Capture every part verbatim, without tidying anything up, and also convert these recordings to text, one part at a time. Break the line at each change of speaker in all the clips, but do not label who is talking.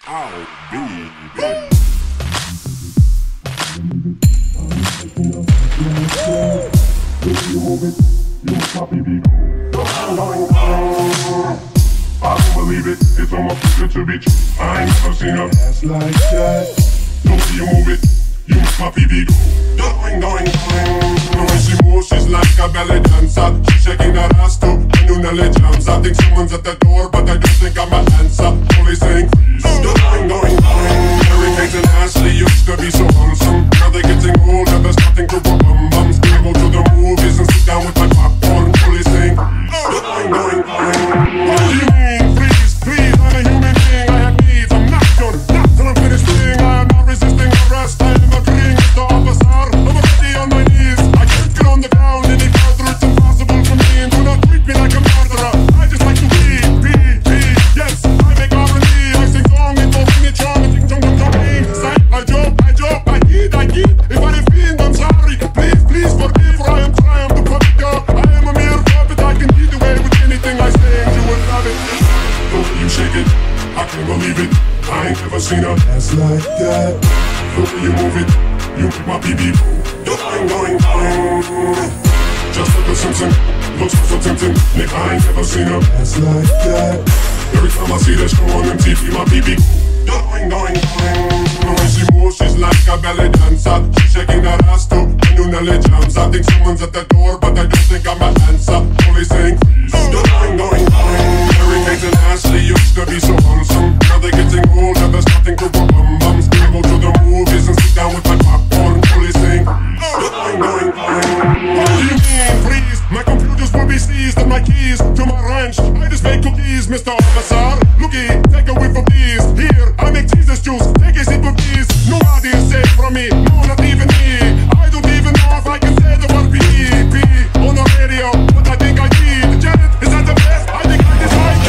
I don't believe it, it's almost too good to be true. I ain't never seen a ass like that. Don't see you move it, you make my P V go. Going, going, going. The way she moves, she's like a belly dancer. She's shaking that ass too, and you nearly jumps. I think someone's at the door, but I don't think I'm an answer. Only saying please. Going, going, going. Mary Kate and Ashley used to be so wholesome. Now they're getting older, there's nothing to put bum bums. I go to the movies and sit down with my popcorn. Only saying please. Going, going, going. What do you mean? Please, please, I'm a human being. I have needs, I'm not done. Not till I'm finished being. I am not resisting arrest. I am agreeing with the officer. I'm already on my knees. I can't get on the ground any further. It's impossible for me. And do not treat me like a murderer. I just like to be, be, be. Yes, I make R and B. I sing song and don't sing it strong. And sing song, song, song, song. I joke, I joke, I eat, I eat. If I offend, I'm sorry. Please, please forgive, for I am trying to put it up. I am a mere puppet. I can get away with anything I say, and you will love it. The way you shake it, I can't believe it. I ain't never seen a dance like that. The way you move it, you make my B B go. Going, going, going. Just like a Simpson, looks so tempting. Nick, I ain't never seen a dance like that. Every time I see that show on M T V, my B B go. Going, going, going. The way she moves, she's like a belly dancer. She's shaking that ass too, and you nearly jumps. I think someone's at the door, but I don't think I'm an answer. Only saying please. Going, going, going. Mary Kate and Ashley used to be so wholesome. Now they're getting older, there's nothing to put bum bums. I go to the movies and sit down with my popcorn. Only saying please. Going, going, going. What do you mean, please? My computers will be seized and my keys to my ranch. I just make cookies, Mister Officer. Looky, take a whiff of these. Here, I make Jesus juice. Take a sip of these. Nobody is safe from me. No, not even me. I don't even know if I can say the word P P on the radio. But I think I did. Janet, is that the best? I think I decide.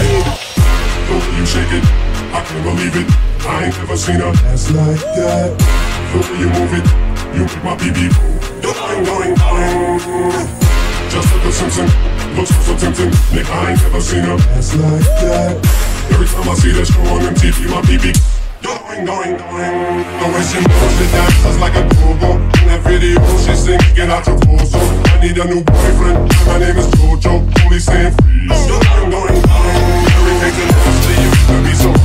The way you shake it, I can't believe it. I ain't never seen a dance like that. The way you move it, you make my B B go. Going, going, going. Just like a Simpson, looks so tempting. Nick, I ain't never seen a dance like that. Every time I see that show on M T V, my B B going, going, going. The way she moves, she dances like a go-go. In that video, she sings, get out your torso. I need a new boyfriend, and my name is Jojo. Only saying freeze. Going, going, going. Every Kate and Ashley used to be so